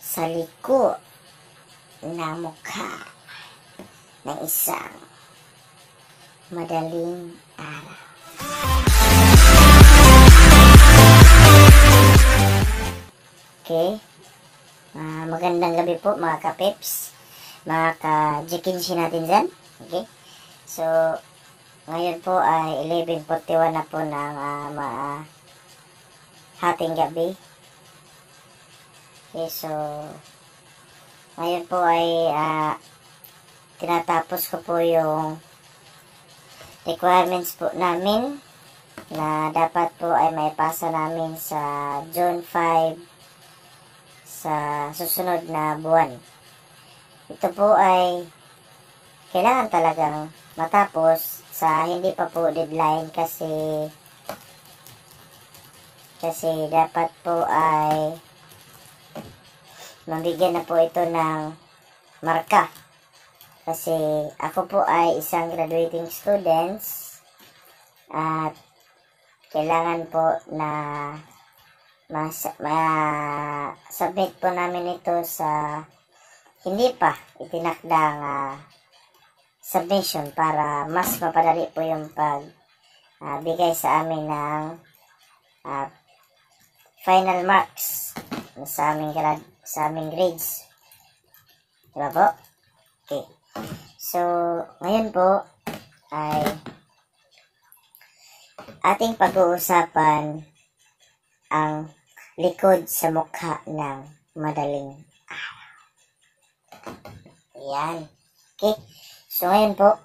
sa liko na mukha ng isang madaling araw. Okay? Magandang gabi po mga ka-peps, mga ka-G15 natin dyan. Okay? So, ngayon po ay 11:41 na po ng hating gabi. Okay, so ngayon po ay tinatapos ko po yung requirements po namin na dapat po ay maipasa namin sa June 5 sa susunod na buwan. Ito po ay kailangan talagang matapos sa hindi pa po deadline kasi dapat po ay mabigyan na po ito ng marka. Kasi ako po ay isang graduating students at kailangan po na ma-submit po namin ito sa hindi pa itinakdang submission para mas mapadali po yung bigay sa amin ng final marks sa aming grades. Diba po? Okay. So, ngayon po ay ating pag-uusapan ang likod sa mukha ng madaling araw. Ayan. Okay. So, ngayon po,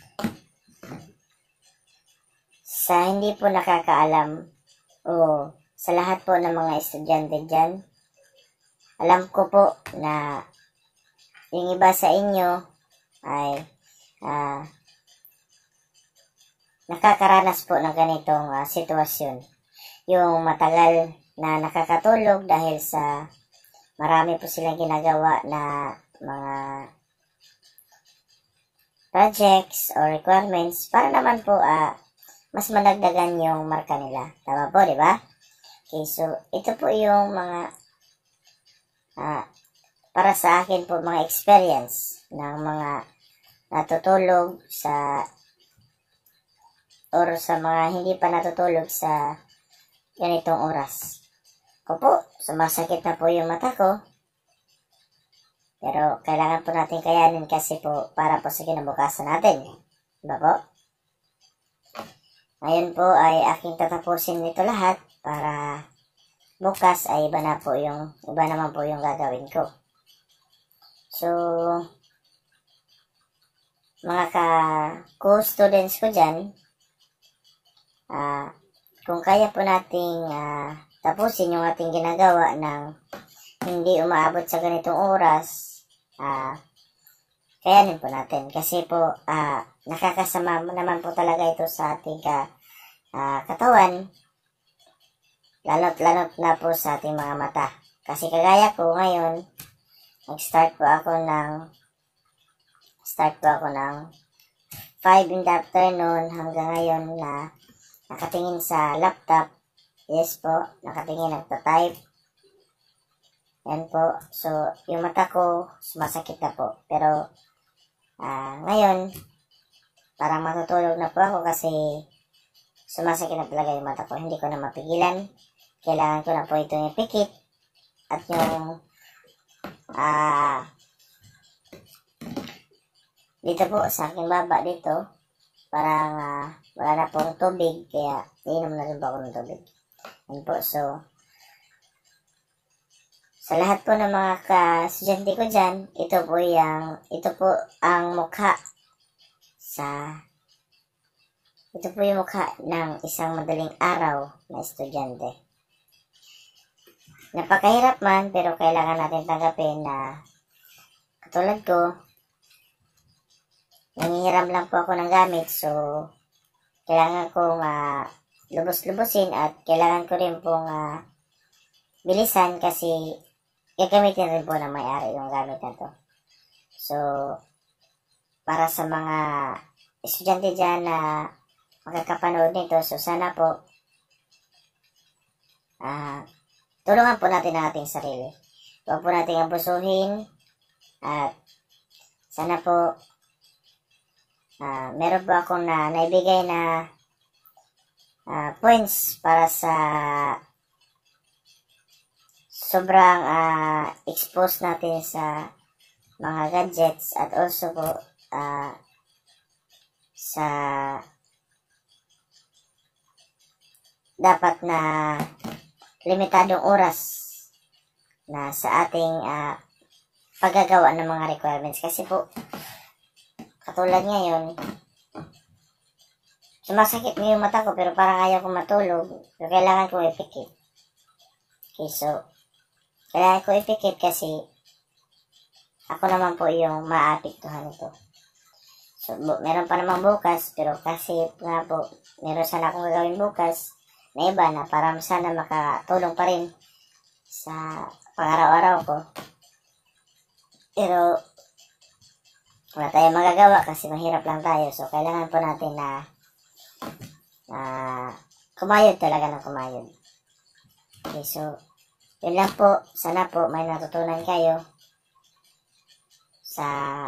sa hindi po nakakaalam o sa lahat po ng mga estudyante dyan, alam ko po na yung iba sa inyo ay nakakaranas po ng ganitong sitwasyon. Yung matagal na nakakatulog dahil sa marami po silang ginagawa na mga projects or requirements para naman po mas madagdagan yung marka nila. Tama po, di ba? Okay, so ito po yung mga para sa akin po mga experience ng mga natutulog or sa mga hindi pa natutulog sa ganitong oras. Ko po, sumasakit na po yung mata ko. Pero kailangan po natin kayanin kasi po para po sa kinabukasan natin. Diba po? Ngayon po ay aking tatapusin nito lahat para bukas ay iba naman po yung gagawin ko. So, mga co-students ko dyan, kung kaya po nating tapusin yung ating ginagawa ng hindi umaabot sa ganitong oras, kayanin po natin. Kasi po, nakakasama naman po talaga ito sa ating katawan, lanot-lanot na po sa ating mga mata. Kasi kagaya ko ngayon, nag-start po ako ng 5 in the afternoon hanggang ngayon na nakatingin sa laptop. Yes po, nakatingin, nagta-type. Yan po. So, yung mata ko, sumasakit na po. Pero, ngayon, parang matutulog na po ako kasi sumasakit na talaga yung mata ko. Hindi ko na mapigilan. Kailangan ko na po itong ipikit. At yung, dito po, sa aking baba dito, parang wala na pong tubig. Kaya, inom na rin po ako ng tubig. Yan po. So, sa lahat po ng mga ka-estudyante ko dyan, ito po ang mukha ito po yung mukha ng isang madaling araw na estudyante. Napakahirap man, pero kailangan natin tanggapin na katulad ko, nangihiram lang po ako ng gamit, so kailangan kong lubos-lubusin at kailangan ko rin pong bilisan kasi gagamitin rin po ng may-ari yung gamit na to. So, para sa mga estudyante dyan na makakapanood nito, so sana po tulungan po natin ang ating sarili. huwag po nating abusuhin. At sana po meron po akong naibigay na points para sa sobrang expose natin sa mga gadgets, at also po sa dapat na limitadong oras na sa ating paggagawa ng mga requirements. Kasi po, katulad ngayon, sumasakit na yung mata ko pero parang ayaw kong matulog. So, kailangan kong ipikit. Okay, so, kailangan ko ipikit kasi ako naman po yung maapektuhan nito. So, meron pa naman bukas, pero kasi nga po, meron sana akong gagawin bukas na iba na para sana makatulong pa rin sa pang-araw-araw ko. Pero, wala tayong magagawa kasi mahirap lang tayo. So, kailangan po natin na kumayod talaga ng kumayod. Okay, so, yun lang po. Sana po may natutunan kayo sa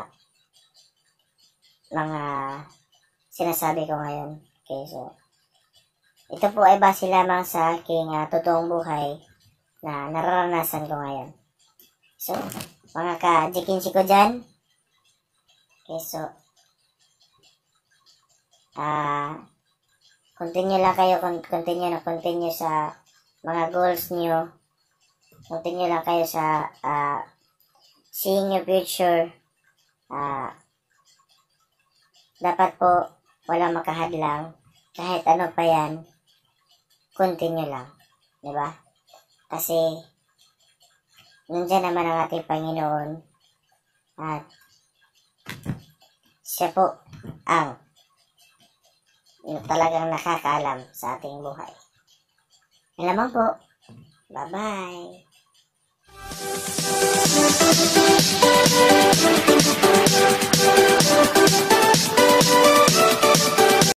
mga sinasabi ko ngayon. Okay, so, ito po ay base lamang sa aking totoong buhay na nararanasan ko ngayon. So, mga ka-jikinsi ko dyan. Okay, so, continue lang kayo, continue sa mga goals nyo. Continue lang kayo sa seeing your future. Dapat po walang makahadlang. Kahit ano pa yan, continue lang. Diba? Kasi nandiyan naman ang ating Panginoon at siya po ang talagang nakakaalam sa ating buhay. Yan lamang po. Bye-bye.